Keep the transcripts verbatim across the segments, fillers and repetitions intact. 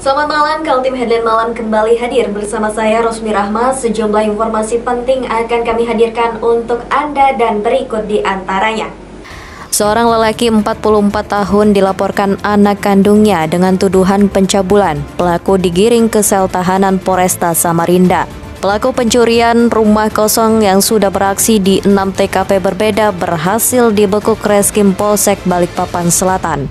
Selamat malam, Kaltim Headline Malam kembali hadir bersama saya Rosmi Rahma. Sejumlah informasi penting akan kami hadirkan untuk Anda dan berikut di antaranya. Seorang lelaki empat puluh empat tahun dilaporkan anak kandungnya dengan tuduhan pencabulan. Pelaku digiring ke sel tahanan Polresta Samarinda. Pelaku pencurian rumah kosong yang sudah beraksi di enam T K P berbeda berhasil dibekuk Reskrim Polsek Balikpapan Selatan.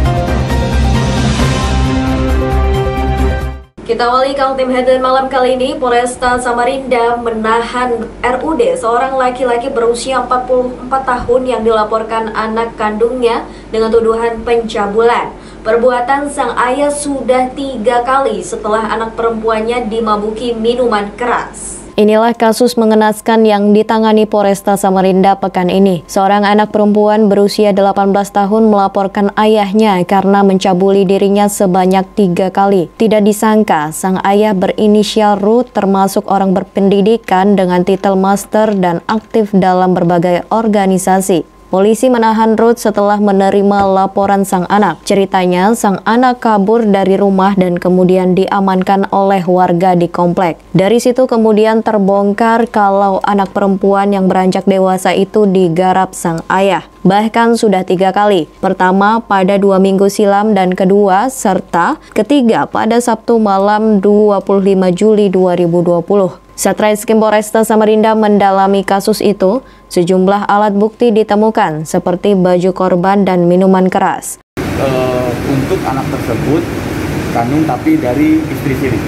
Kita awali Kaltim Headline Malam kali ini. Polresta Samarinda menahan R U D seorang laki-laki berusia empat puluh empat tahun yang dilaporkan anak kandungnya dengan tuduhan pencabulan. Perbuatan sang ayah sudah tiga kali setelah anak perempuannya dimabuki minuman keras. Inilah kasus mengenaskan yang ditangani Polresta Samarinda pekan ini. Seorang anak perempuan berusia delapan belas tahun melaporkan ayahnya karena mencabuli dirinya sebanyak tiga kali. Tidak disangka, sang ayah berinisial Ruth termasuk orang berpendidikan dengan titel master dan aktif dalam berbagai organisasi. Polisi menahan Ruth setelah menerima laporan sang anak. Ceritanya, sang anak kabur dari rumah dan kemudian diamankan oleh warga di komplek. Dari situ kemudian terbongkar kalau anak perempuan yang beranjak dewasa itu digarap sang ayah. Bahkan sudah tiga kali. Pertama pada dua minggu silam dan kedua serta ketiga pada Sabtu malam dua puluh lima Juli dua ribu dua puluh. Satreskrim Polresta Samarinda mendalami kasus itu, sejumlah alat bukti ditemukan seperti baju korban dan minuman keras. Uh, untuk anak tersebut kandung tapi dari istri siri,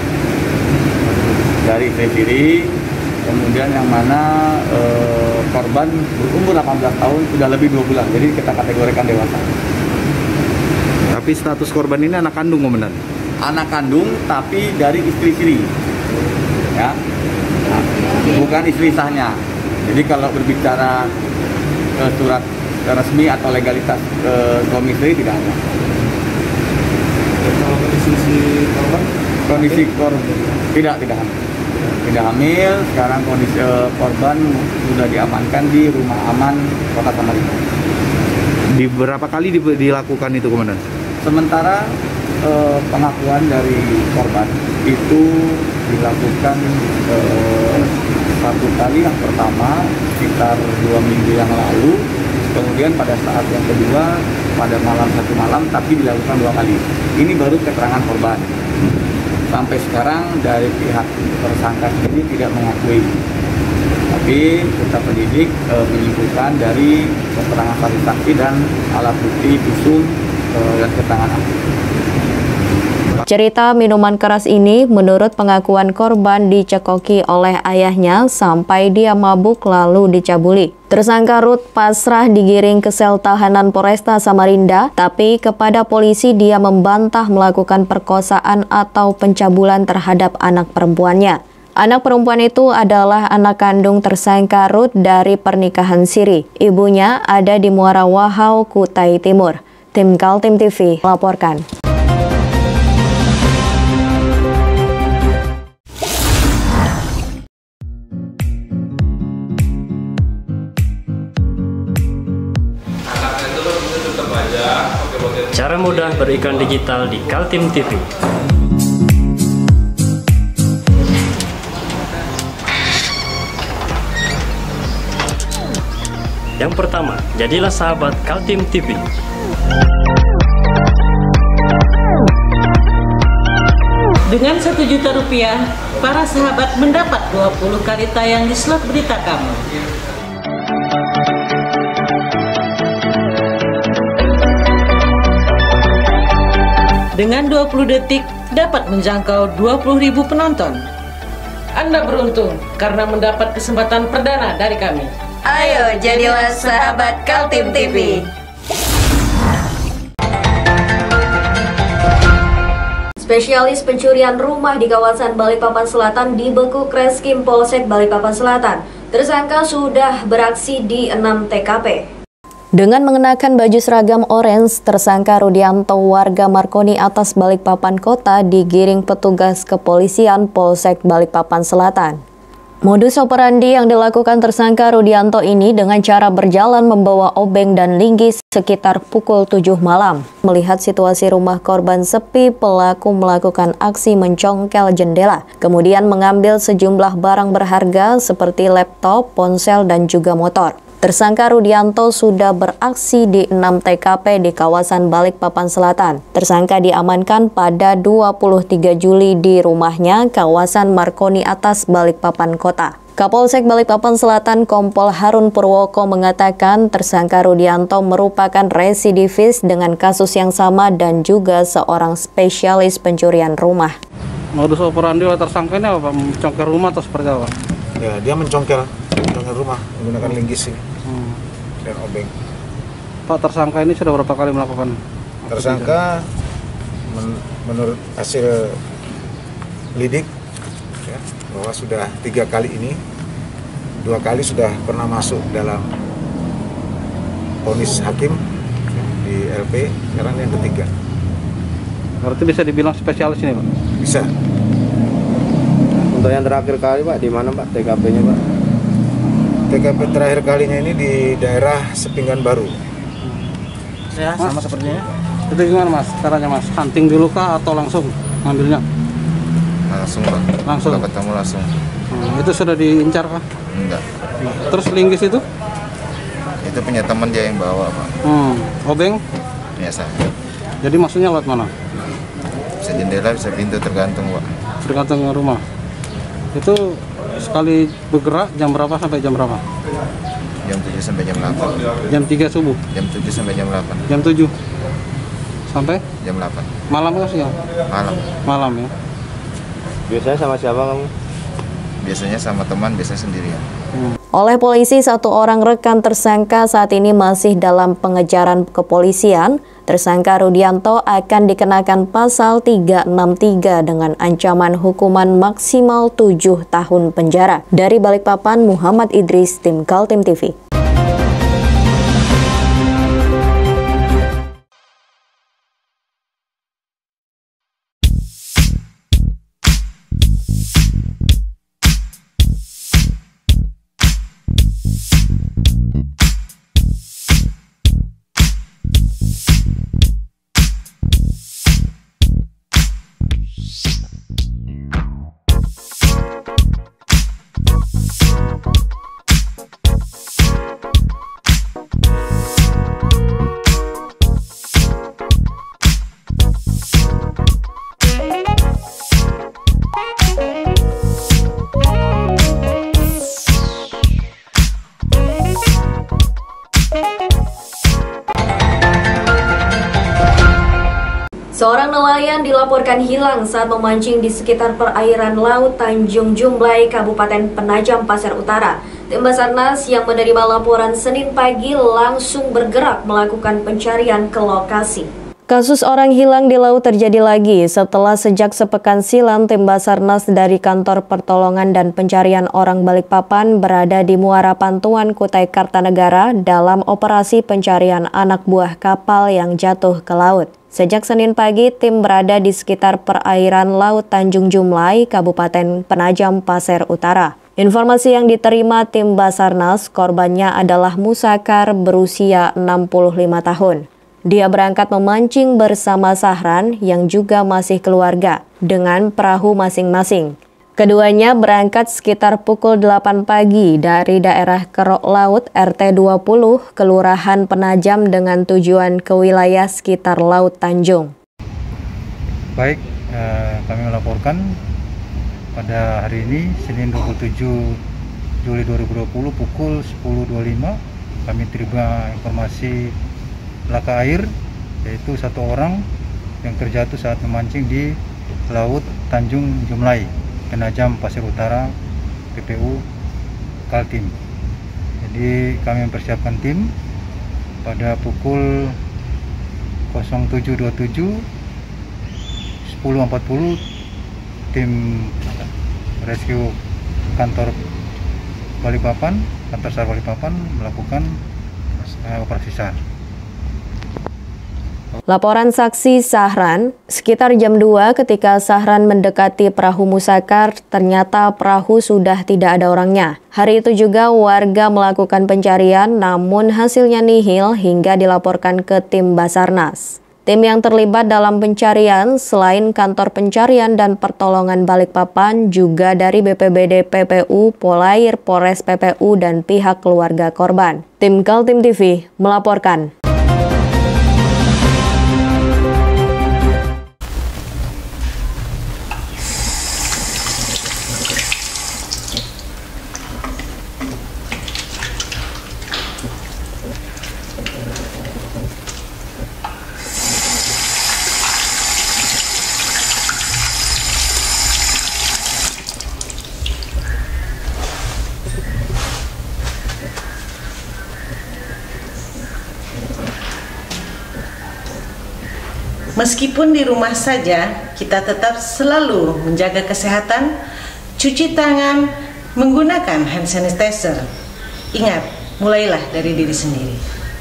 dari istri siri, kemudian yang mana uh, korban berumur delapan belas tahun, sudah lebih dua bulan, jadi kita kategorikan dewasa. Tapi status korban ini anak kandung, Komandan? Anak kandung tapi dari istri siri. Ya, nah, bukan istri sahnya. Jadi kalau berbicara uh, surat resmi atau legalitas uh, suami istri tidak ada. Kalau kondisi korban? Kondisi korban tidak tidak hamil. Tidak hamil. Sekarang kondisi uh, korban sudah diamankan di rumah aman Kota Samarinda. Di berapa kali di, dilakukan itu, Komandan? Sementara uh, pengakuan dari korban itu dilakukan eh, satu kali, yang pertama sekitar dua minggu yang lalu, kemudian pada saat yang kedua pada malam satu malam, tapi dilakukan dua kali. Ini baru keterangan korban. Sampai sekarang dari pihak tersangka sendiri tidak mengakui, tapi kita penyidik eh, menyimpulkan dari keterangan saksi dan alat bukti visum eh, dan keterangan ahli. Cerita minuman keras ini menurut pengakuan korban dicekoki oleh ayahnya sampai dia mabuk lalu dicabuli. Tersangka Ruth pasrah digiring ke sel tahanan Polresta Samarinda, tapi kepada polisi dia membantah melakukan perkosaan atau pencabulan terhadap anak perempuannya. Anak perempuan itu adalah anak kandung tersangka Ruth dari pernikahan siri. Ibunya ada di Muara Wahau, Kutai Timur. Tim Kaltim T V melaporkan. Cara mudah beriklan digital di Kaltim T V. Yang pertama, jadilah sahabat Kaltim T V. Dengan satu juta rupiah, para sahabat mendapat dua puluh kali tayang di slot berita kamu. Dengan dua puluh detik dapat menjangkau dua puluh ribu penonton. Anda beruntung karena mendapat kesempatan perdana dari kami. Ayo jadilah sahabat Kaltim T V. Spesialis pencurian rumah di kawasan Balikpapan Selatan dibekuk Reskrim Polsek Balikpapan Selatan. Tersangka sudah beraksi di enam T K P. Dengan mengenakan baju seragam orange, tersangka Rudianto warga Markoni Atas Balikpapan Kota digiring petugas kepolisian Polsek Balikpapan Selatan. Modus operandi yang dilakukan tersangka Rudianto ini dengan cara berjalan membawa obeng dan linggis sekitar pukul tujuh malam. Melihat situasi rumah korban sepi, pelaku melakukan aksi mencongkel jendela, kemudian mengambil sejumlah barang berharga seperti laptop, ponsel, dan juga motor. Tersangka Rudianto sudah beraksi di enam T K P di kawasan Balikpapan Selatan. Tersangka diamankan pada dua puluh tiga Juli di rumahnya kawasan Marconi Atas, Balikpapan Kota. Kapolsek Balikpapan Selatan Kompol Harun Purwoko mengatakan tersangka Rudianto merupakan residivis dengan kasus yang sama dan juga seorang spesialis pencurian rumah. Modus operandi oleh tersangka ini apa? Mencongkel rumah atau seperti apa? Ya, dia mencongkel, mencongkel rumah menggunakan linggis ini. Hmm. Dan obeng. Pak, tersangka ini sudah berapa kali melakukan? Tersangka men menurut hasil lidik ya, bahwa sudah tiga kali ini, dua kali sudah pernah masuk dalam vonis hakim ya, di L P, sekarang yang ketiga. Berarti bisa dibilang spesialis ini, Pak? Bisa. Untuk yang terakhir kali, Pak, di mana, Pak, T K P-nya, Pak? T K P terakhir kalinya ini di daerah Sepinggan Baru. Ya, sama sepertinya. Itu gimana, Mas? Caranya, Mas? Hunting dulu kah atau langsung ngambilnya? Langsung, Pak. Langsung? Kalau ketemu langsung. Hmm, itu sudah diincar kah? Enggak. Terus linggis itu? Itu punya teman dia yang bawa, Pak. Hmm, obeng? Biasa. Jadi maksudnya lewat mana? Bisa jendela, bisa pintu, tergantung, Pak. Tergantung rumah. Itu sekali bergerak jam berapa sampai jam berapa? Jam tujuh sampai jam delapan. Jam tiga subuh? Jam tujuh sampai jam delapan. Jam tujuh? Sampai? Jam delapan. Malam nggak siang? Malam. Malam ya? Biasanya sama siapa kamu? Biasanya sama teman, biasanya sendirian. Hmm. Oleh polisi, satu orang rekan tersangka saat ini masih dalam pengejaran kepolisian. Tersangka Rudianto akan dikenakan pasal tiga enam tiga dengan ancaman hukuman maksimal tujuh tahun penjara. Dari Balikpapan, Muhammad Idris, tim Kaltim T V. Seorang nelayan dilaporkan hilang saat memancing di sekitar perairan Laut Tanjung Jumlai, Kabupaten Penajam Pasir Utara. Tim Basarnas yang menerima laporan Senin pagi langsung bergerak melakukan pencarian ke lokasi. Kasus orang hilang di laut terjadi lagi setelah sejak sepekan silam tim Basarnas dari Kantor Pertolongan dan Pencarian Orang Balikpapan berada di Muara Pantuan, Kutai Kartanegara dalam operasi pencarian anak buah kapal yang jatuh ke laut. Sejak Senin pagi, tim berada di sekitar perairan Laut Tanjung Jumlai, Kabupaten Penajam Pasir Utara. Informasi yang diterima tim Basarnas, korbannya adalah Musakar berusia enam puluh lima tahun. Dia berangkat memancing bersama Sahran yang juga masih keluarga dengan perahu masing-masing. Keduanya berangkat sekitar pukul delapan pagi dari daerah Kerok Laut R T dua puluh, Kelurahan Penajam dengan tujuan ke wilayah sekitar Laut Tanjung. Baik, eh, kami melaporkan pada hari ini, Senin dua puluh tujuh Juli dua ribu dua puluh pukul sepuluh dua puluh lima, kami terima informasi laka air, yaitu satu orang yang terjatuh saat memancing di Laut Tanjung Jumlai, Penajam Pasir Utara, P P U Kaltim. Jadi kami mempersiapkan tim pada pukul tujuh dua puluh tujuh sepuluh empat puluh, tim rescue kantor Balikpapan, kantor SAR Balikpapan melakukan uh, operasi SAR. Laporan saksi Sahran, sekitar jam dua ketika Sahran mendekati perahu Musakar, ternyata perahu sudah tidak ada orangnya. Hari itu juga warga melakukan pencarian, namun hasilnya nihil hingga dilaporkan ke tim Basarnas. Tim yang terlibat dalam pencarian selain kantor pencarian dan pertolongan Balikpapan juga dari B P B D P P U, Polair, Polres P P U, dan pihak keluarga korban. Tim Kaltim T V melaporkan. Meskipun di rumah saja, kita tetap selalu menjaga kesehatan, cuci tangan, menggunakan hand sanitizer. Ingat, mulailah dari diri sendiri.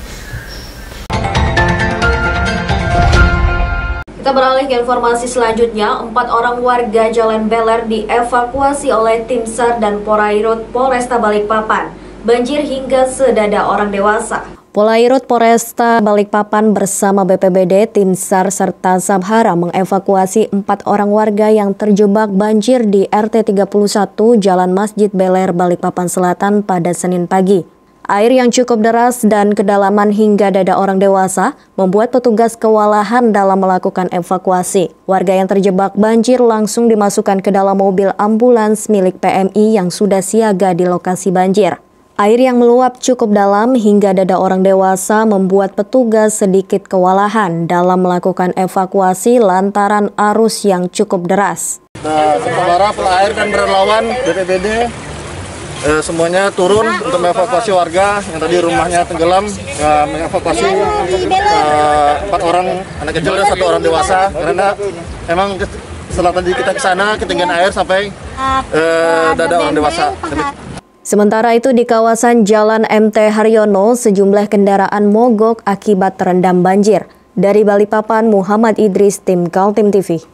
Kita beralih ke informasi selanjutnya. Empat orang warga Jalan Beler dievakuasi oleh tim SAR dan Polairut Polresta Balikpapan. Banjir hingga sedada orang dewasa. Polairut Polresta Balikpapan bersama B P B D, tim SAR, serta Sabhara mengevakuasi empat orang warga yang terjebak banjir di R T tiga puluh satu Jalan Masjid Beler, Balikpapan Selatan pada Senin pagi. Air yang cukup deras dan kedalaman hingga dada orang dewasa membuat petugas kewalahan dalam melakukan evakuasi. Warga yang terjebak banjir langsung dimasukkan ke dalam mobil ambulans milik P M I yang sudah siaga di lokasi banjir. Air yang meluap cukup dalam hingga dada orang dewasa membuat petugas sedikit kewalahan dalam melakukan evakuasi lantaran arus yang cukup deras. Nah, sementara pelair dan relawan B P B D eh, semuanya turun untuk mengevakuasi warga yang tadi rumahnya tenggelam, eh, mengevakuasi eh, empat orang anak kecil dan satu orang dewasa karena memang setelah tadi kita ke sana ketinggian air sampai eh, dada orang dewasa. Sementara itu di kawasan Jalan M T Haryono, sejumlah kendaraan mogok akibat terendam banjir. Dari Balikpapan, Muhammad Idris, tim Kaltim T V.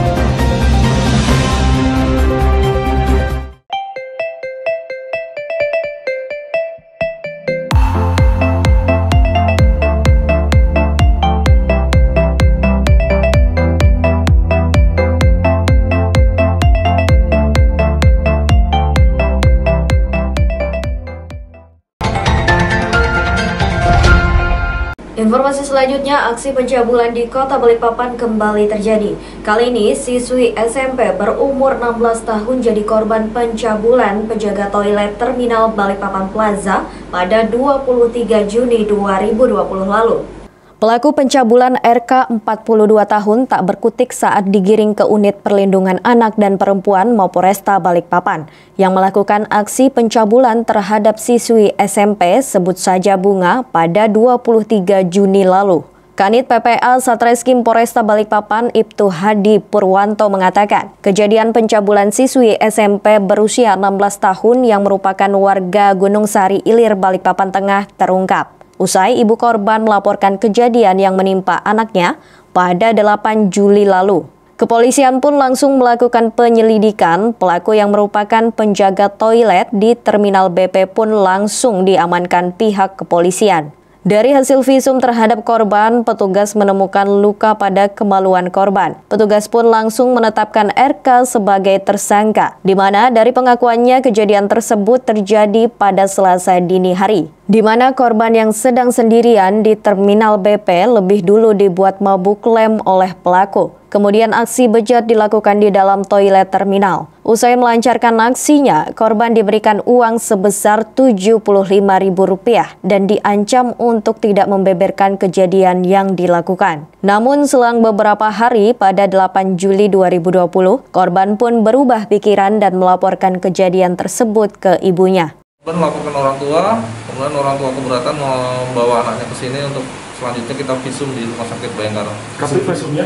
Informasi selanjutnya, aksi pencabulan di Kota Balikpapan kembali terjadi. Kali ini, siswi S M P berumur enam belas tahun jadi korban pencabulan penjaga toilet Terminal Balikpapan Plaza pada dua puluh tiga Juni dua ribu dua puluh lalu. Pelaku pencabulan R K empat puluh dua tahun tak berkutik saat digiring ke Unit Perlindungan Anak dan Perempuan Mapolresta Balikpapan yang melakukan aksi pencabulan terhadap siswi S M P sebut saja Bunga pada dua puluh tiga Juni lalu. Kanit P P A Satreskrim Polresta Balikpapan Ibtu Hadi Purwanto mengatakan, kejadian pencabulan siswi S M P berusia enam belas tahun yang merupakan warga Gunung Sari Ilir Balikpapan Tengah terungkap. Usai ibu korban melaporkan kejadian yang menimpa anaknya pada delapan Juli lalu. Kepolisian pun langsung melakukan penyelidikan. Pelaku yang merupakan penjaga toilet di Terminal B P pun langsung diamankan pihak kepolisian. Dari hasil visum terhadap korban, petugas menemukan luka pada kemaluan korban. Petugas pun langsung menetapkan R K sebagai tersangka, di mana dari pengakuannya kejadian tersebut terjadi pada Selasa dini hari, di mana korban yang sedang sendirian di Terminal B P lebih dulu dibuat mabuk lem oleh pelaku. Kemudian aksi bejat dilakukan di dalam toilet terminal. Usai melancarkan aksinya, korban diberikan uang sebesar tujuh puluh lima ribu rupiah dan diancam untuk tidak membeberkan kejadian yang dilakukan. Namun selang beberapa hari pada delapan Juli dua ribu dua puluh, korban pun berubah pikiran dan melaporkan kejadian tersebut ke ibunya. Korban melaporkan orang tua, kemudian orang tua keberatan membawa anaknya ke sini untuk selanjutnya kita visum di Rumah Sakit Bayangkara. Tapi visumnya?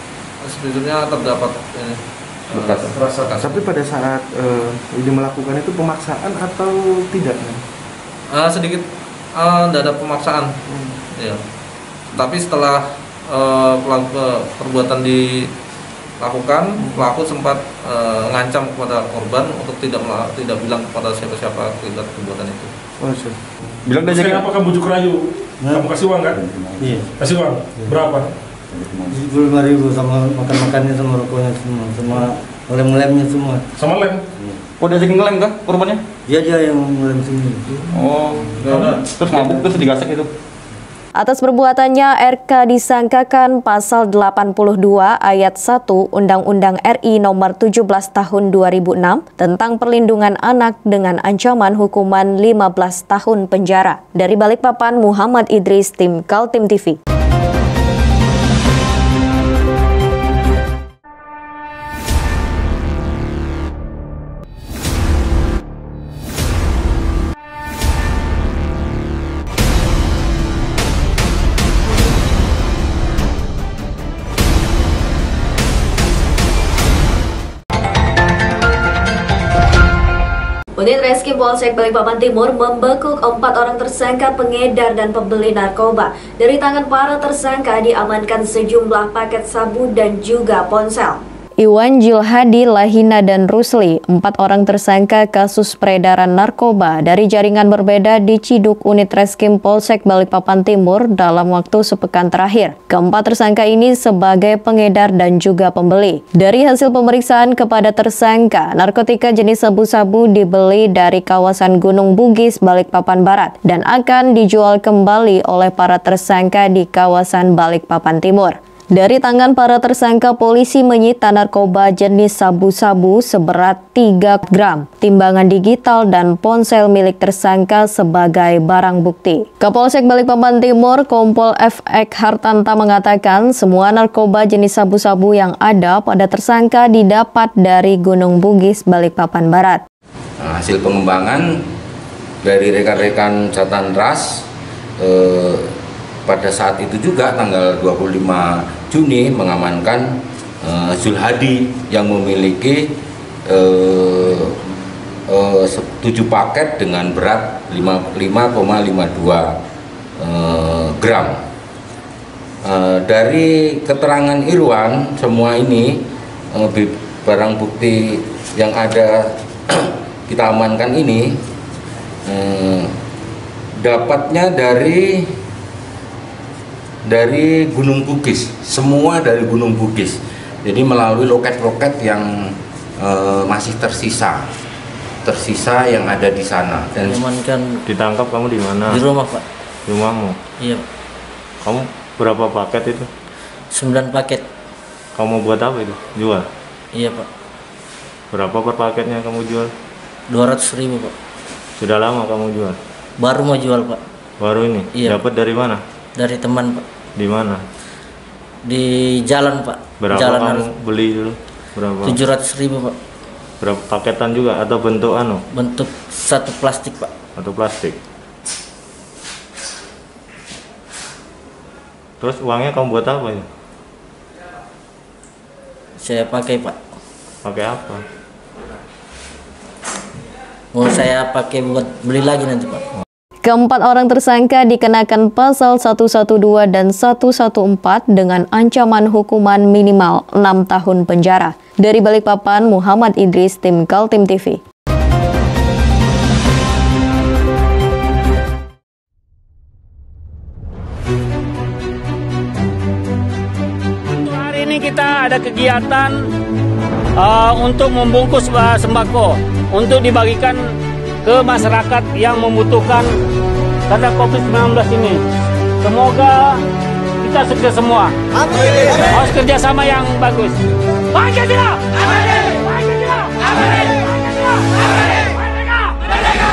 Visumnya terdapat ini, bekas. Uh, Tapi pada saat uh, ini melakukan itu pemaksaan atau tidak? Uh, sedikit uh, tidak ada pemaksaan, hmm. ya. Tapi setelah uh, pelaku, uh, perbuatan dilakukan, pelaku sempat uh, ngancam kepada korban untuk tidak tidak bilang kepada siapa-siapa akibat perbuatan itu. Oh, sure. Bilang dia jadi apa kamu bujuk rayu? Nah. Kamu kasih uang kan? Iya. Kasih uang. Iya. Berapa? tujuh puluh lima ribu sama makan-makannya sama rokoknya semua, sama lem-lemnya semua. Sama lem? Iya. Oh, dia sering ngelem kah korbannya? Dia aja yang ngelem sini. Oh, ya, terus ngabuk terus digasek itu. Atas perbuatannya, R K disangkakan pasal delapan puluh dua ayat satu Undang-Undang R I nomor tujuh belas tahun dua ribu enam tentang perlindungan anak dengan ancaman hukuman lima belas tahun penjara. Dari Balikpapan, Muhammad Idris, tim Kaltim T V. Unit Reskrim Polsek Balikpapan Timur membekuk empat orang tersangka pengedar dan pembeli narkoba. Dari tangan para tersangka diamankan sejumlah paket sabu dan juga ponsel. Iwan, Julhadi, Lahina, dan Rusli, empat orang tersangka kasus peredaran narkoba dari jaringan berbeda diciduk unit Reskrim Polsek Balikpapan Timur dalam waktu sepekan terakhir. Keempat tersangka ini sebagai pengedar dan juga pembeli. Dari hasil pemeriksaan kepada tersangka, narkotika jenis sabu-sabu dibeli dari kawasan Gunung Bugis, Balikpapan Barat, dan akan dijual kembali oleh para tersangka di kawasan Balikpapan Timur. Dari tangan para tersangka, polisi menyita narkoba jenis sabu-sabu seberat tiga gram, timbangan digital, dan ponsel milik tersangka sebagai barang bukti. Kapolsek Balikpapan Timur, Kompol F X Hartanta mengatakan semua narkoba jenis sabu-sabu yang ada pada tersangka didapat dari Gunung Bugis, Balikpapan Barat. Nah, hasil pengembangan dari rekan-rekan Jatan Ras, eh, pada saat itu juga tanggal dua puluh lima Juni mengamankan uh, Zulhadi yang memiliki uh, uh, tujuh paket dengan berat lima koma lima dua uh, gram. Uh, dari keterangan Irwan, semua ini uh, barang bukti yang ada kita amankan ini uh, dapatnya dari dari Gunung Bugis, semua dari Gunung Bugis. Jadi melalui loket-loket yang e, masih tersisa, tersisa yang ada di sana. Dan kan ditangkap kamu di mana? Di rumah, Pak. Di rumahmu? Iya. Kamu berapa paket itu? Sembilan paket. Kamu buat apa itu? Jual? Iya, Pak. Berapa per paketnya kamu jual? Dua ratus ribu, Pak. Sudah lama kamu jual? Baru mau jual, Pak. Baru ini? Iya. Dapat dari mana? Dari teman, Pak. Di mana? Di jalan, Pak. Berapa jalan kamu harus... beli dulu? Berapa? tujuh ratus ribu, Pak. Berapa paketan juga atau bentuk anu? Bentuk satu plastik, Pak. Satu plastik. Terus uangnya kamu buat apa ya? Saya pakai, Pak. Pakai apa? Mau saya pakai buat beli lagi nanti, Pak. Keempat orang tersangka dikenakan pasal seratus dua belas dan seratus empat belas dengan ancaman hukuman minimal enam tahun penjara. Dari Balikpapan, Muhammad Idris, tim Kaltim T V. Hari ini kita ada kegiatan uh, untuk membungkus uh, sembako untuk dibagikan ke masyarakat yang membutuhkan karena covid sembilan belas ini. Semoga kita sukses semua. Amin. Harus kerjasama yang bagus. Pancasila! Amin. Pancasila! Amin. Pancasila! Amin. Merdeka! Merdeka!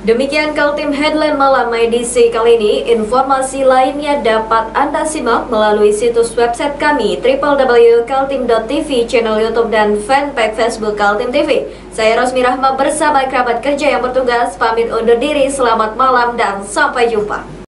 Demikian Kaltim Headline Malam edisi kali ini. Informasi lainnya dapat Anda simak melalui situs website kami w w w titik kaltim titik t v, channel YouTube dan fanpage Facebook Kaltim T V. Saya Rosmi Rahma bersama kerabat kerja yang bertugas pamit undur diri. Selamat malam dan sampai jumpa.